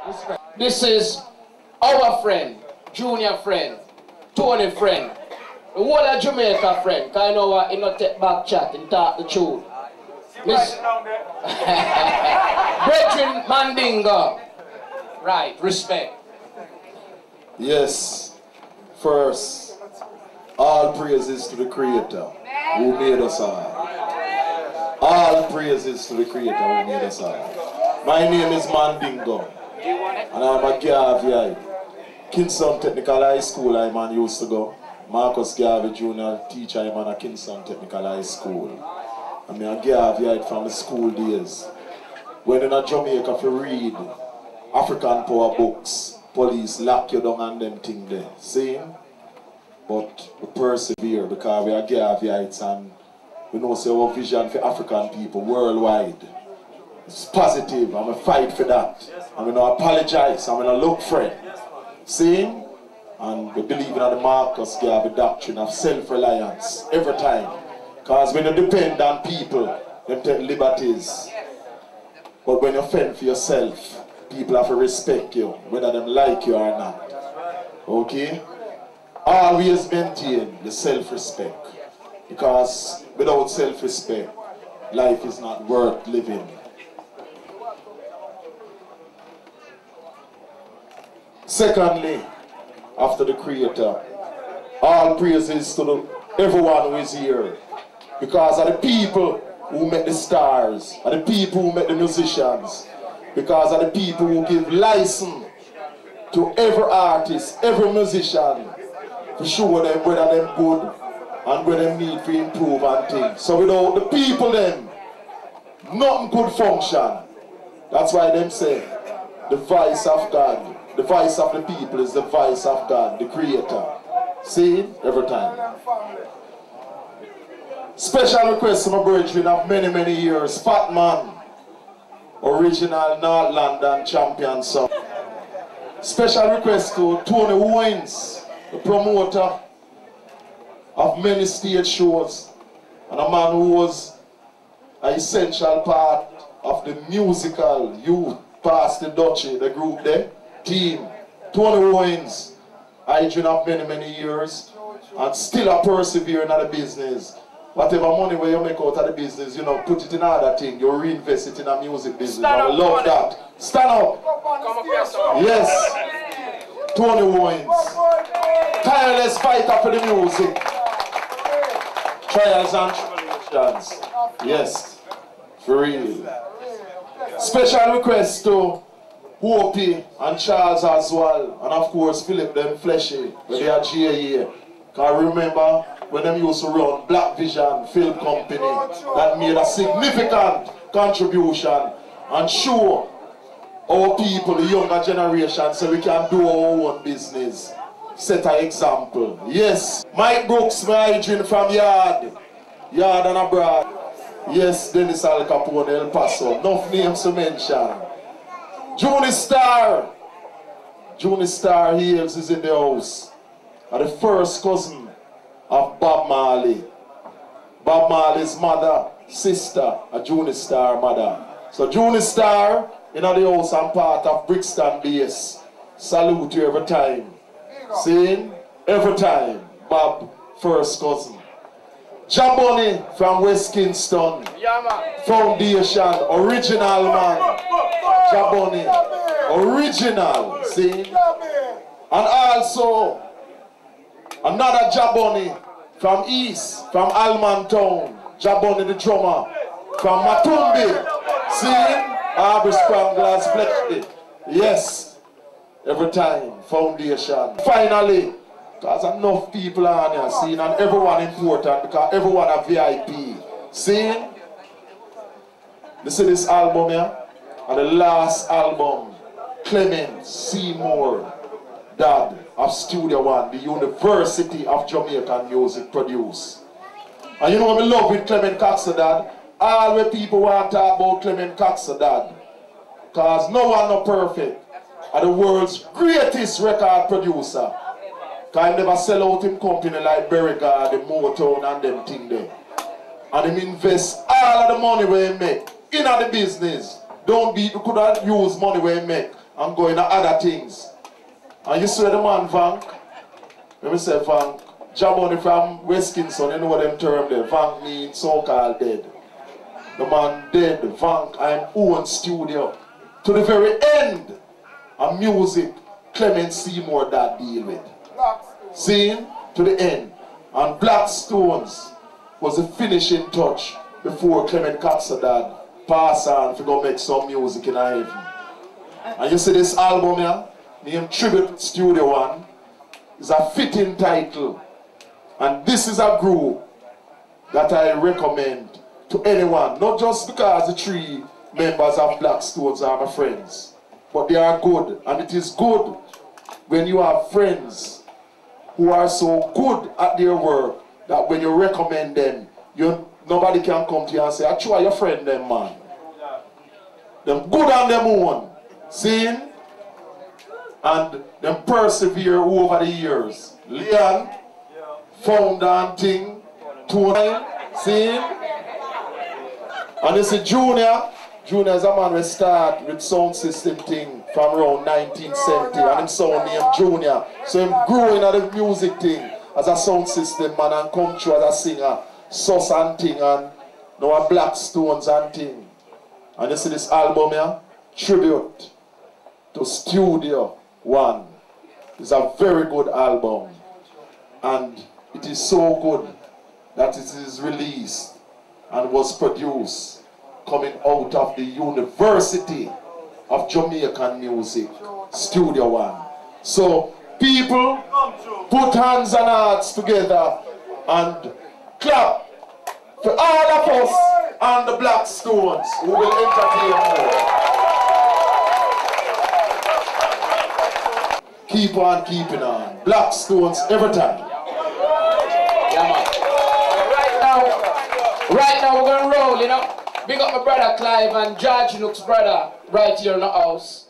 This is our friend, Junior friend, Tony friend, the whole of Jamaica friend, because I know what, he not take back chat and talk the truth. Miss Brethren Mandingo. Right, respect. Yes, first, all praises to the Creator who made us all. All praises to the Creator who made us all. My name is Mandingo, and I'm a Garvey. Kingston Technical High School I man used to go. Marcus Garvey Jr. teacher I man at Kingston Technical High School. I'm a Garvey from the school days. When in a Jamaica for read African power books, police lock you down and them thing there. See? But we persevere because we are Garveyites and we know say our vision for African people worldwide. It's positive. I'm going to fight for that. I'm going to apologize. I'm going to look for it. See? And we believe in the Marcus Garvey doctrine of self-reliance every time. Because when you depend on people, them take liberties. But when you fend for yourself, people have to respect you, whether them like you or not. Okay? Always maintain the self-respect. Because without self-respect, life is not worth living. Secondly, after the Creator, all praises to everyone who is here. Because of the people who make the stars, and the people who make the musicians. Because of the people who give license to every artist, every musician, to show them whether they're good and whether they need to improve and things. So without the people them, nothing could function. That's why them say, the voice of God, the voice of the people is the voice of God, the Creator. See? Every time. Special request to my brethren of many, many years. Fat Man, original North London champion song. Special request to Tony Wines, the promoter of many stage shows, and a man who was an essential part of the musical youth past the Dutchy, the group there, team. Tony Wines, I dream of many, many years, and still a persevering at the business. Whatever money where you make out of the business, you know, put it in other thing. You reinvest it in a music business. I love that. Stand up. Yes. Tony Wines. Tireless fighter for the music. Trials and tribulations. Yes. For real. Special request to Hopi and Charles as well. And of course Philip them Fleshy. Where they are GAA. Because remember, when them used to run Black Vision Film Company, that made a significant contribution and show our people, the younger generation, so we can do our own business. Set an example. Yes, Mike Brooks, my agent from Yard and abroad. Yes, Dennis Al Capone, El Paso. Enough names to mention. Juni Star Hales is in the house. And the first cousin of Bob Marley. Bob Marley's mother, sister, a Juni Star mother. So Juni Star in the house and part of Brixton base. Salute you every time. See? Every time. Bob, first cousin. Jaboni from West Kingston. Foundation, original man. Jaboni, original. See? And also another Jaboni from East, from Alman Town. Jaboni the drummer from Matumbi. See? Aubrey Spranglers Flexi. Yes. Every time. Foundation. Finally, because enough people are here, see? And everyone important because everyone a VIP. See? Listen to this album here. And the last album, Clement Seymour, Dad of Studio One, the University of Jamaican Music produced. And you know what I love with Clement Coxer, Dad? All the people want to talk about Clement Coxer, Dad. Because no one no perfect. And the world's greatest record producer. Because he never sell out him company like Berrigan, the Motown and them thing there. And he invest all of the money where he make in the business. Don't be, you could have used money where he make and go into other things. And you see the man Vank, let me say Vank, Jaboni from West Kingston, you know what them term there, Vank means so-called dead. The man dead, Vank, I'm own studio. To the very end of music, Clement Seymour that deal with. Seeing to the end. And Black Stones was the finishing touch before Clement Caxadad pass on to go make some music in heaven. And you see this album here, named Tribute Studio One, is a fitting title. And this is a group that I recommend to anyone, not just because the 3 members of Black Stones are my friends, but they are good. And it is good when you have friends who are so good at their work that when you recommend them, nobody can come to you and say, I try your friend them, man. Them good on them own. Seeing? And them persevere over the years. Leon, founder and thing, Tony, seeing? And you see Junior. Junior is a man who start with sound system thing from around 1970. And him sound named Junior. So him growing at the music thing as a sound system man and come through as a singer. Sus and thing and now a Black Stones and thing. And you see this album here? Tribute to Studio One. It's a very good album. And it is so good that it is released and was produced coming out of the University of Jamaican Music, Studio One. So people, put hands and hearts together and clap for all of us and the Black Stones who will entertain more. Keep on keeping on. Black Stones every time. Yeah, man. Right now we're going to roll, you know. Big up my brother Clive and George Nook's brother right here in the house.